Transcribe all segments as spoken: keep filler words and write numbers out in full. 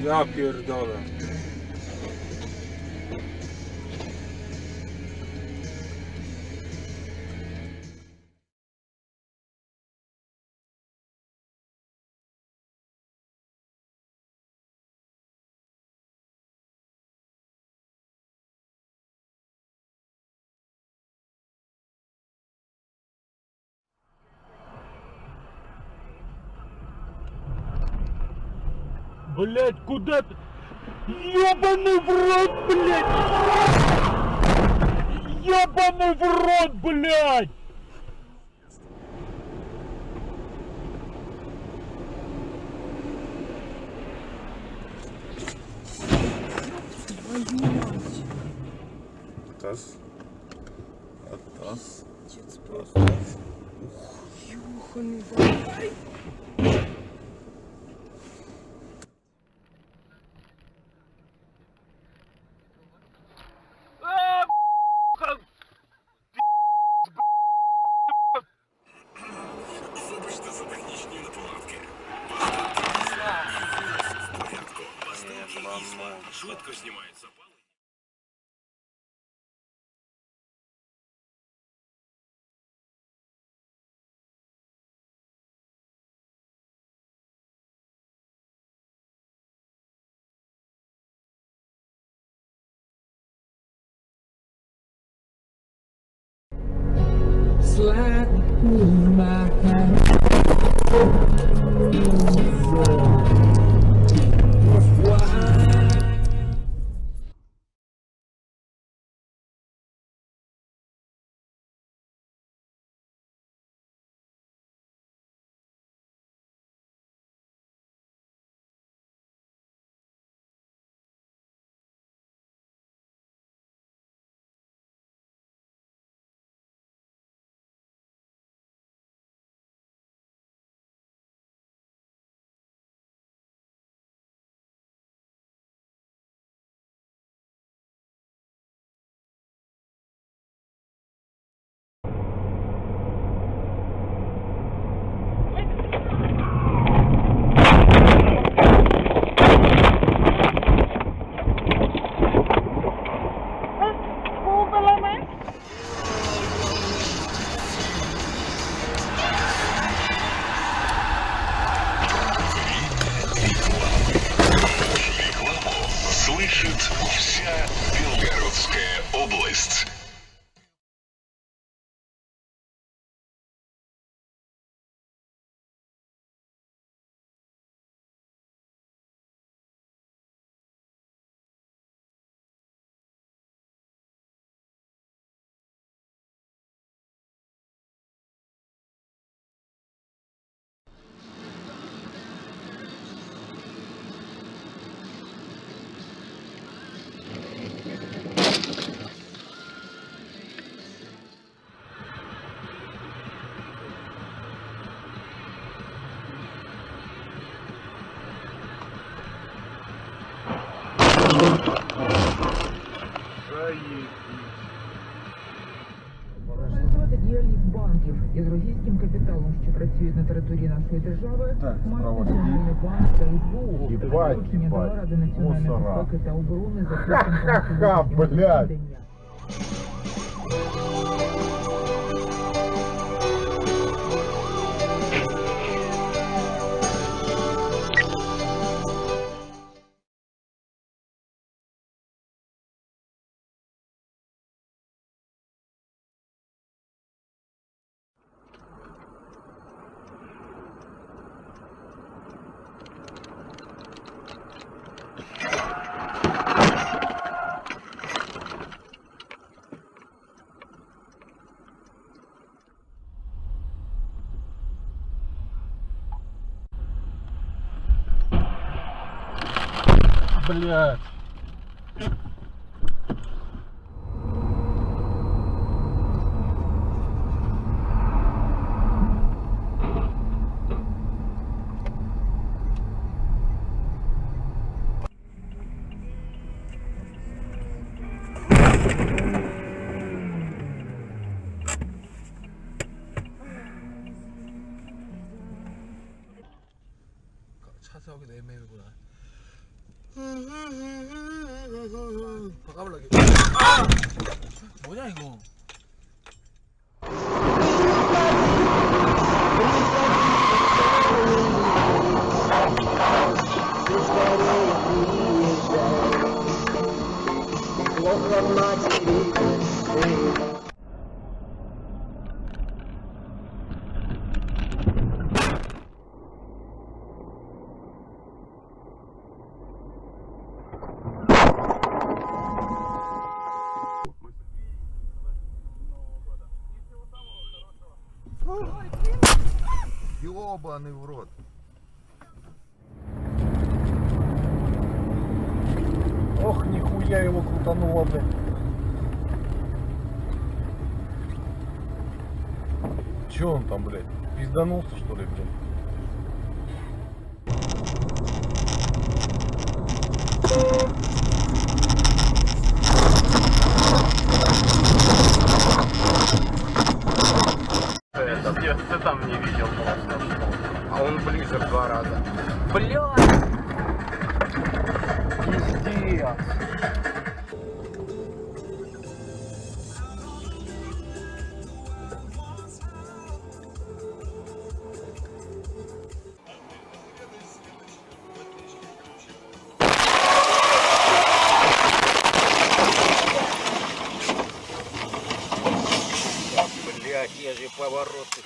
Ja pierdolę. Блять, куда ты? Ёбаный в рот, блять! Ёбаный в рот, блять! Атас. Атас. Отец просто. Ёханый, давай. Вибачте за технічні неполадки. В порядку. Поставки і смак швидко знімають запалення. Slide in my hand. Слышит вся Белгородская область. Організувати діяльність банків із російським капіталом, що працюють на території нашої держави, Так, має справа Національний банк та СБУ. Їбать, Доручення до їбать. Ради національної Мусора. безпеки та оборони за Ха-ха-ха, блядь. Блять! 차 세우기도 애매하구나. 바꿔볼게. 아! 뭐냐 이거? Ёбаный в рот. Ох, нихуя его крутануло, блядь. Че он там, блядь? Пизданулся, что ли, блядь? Это, я ты там не видел просто. А он ближе в два раза. Бля! Пиздец. Блять, я же повороты.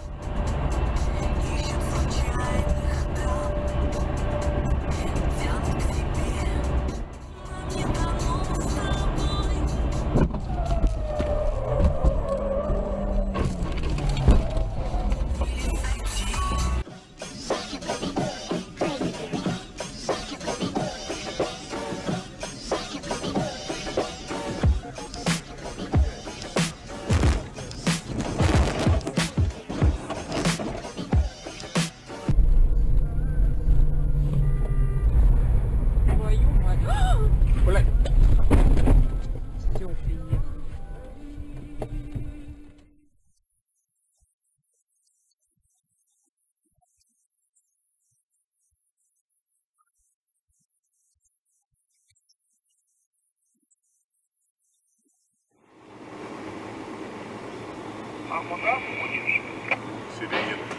Твою мать. Блядь! Стёпи ехал. А куда будешь? Себе еду.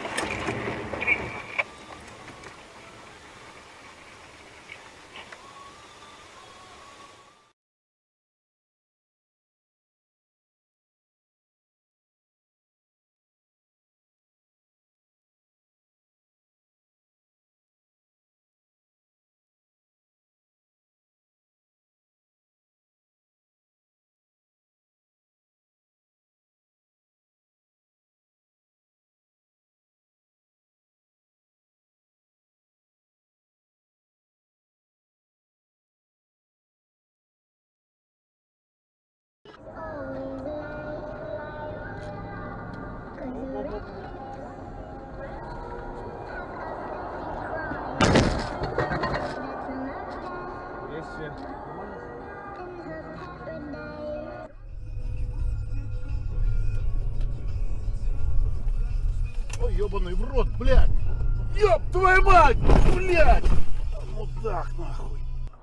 Ой, ёбаный в рот, блядь! Ёб твою мать, блядь! Мудак, нахуй!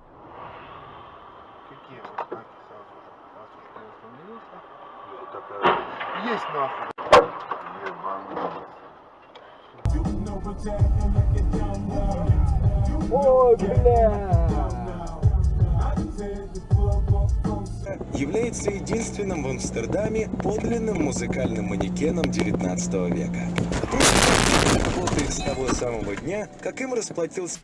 Какие вот знаки сразу же? Раз уж ты остановился. Ну, такая... Есть нахуй! Ебаный. Ой, блядь! Является единственным в Амстердаме подлинным музыкальным манекеном девятнадцатого века. Работает с того самого дня, как им расплатился.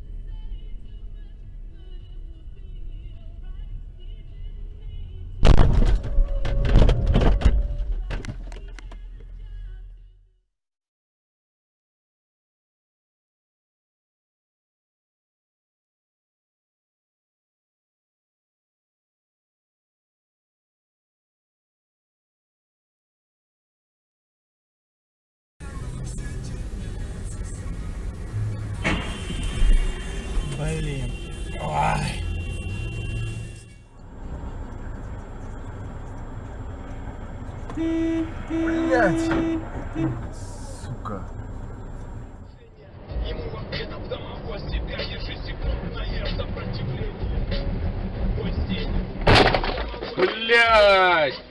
Блин. Ой. Блять! Сука. Ему в ответ автомат, тебя ежесекундное сопротивление. блядь!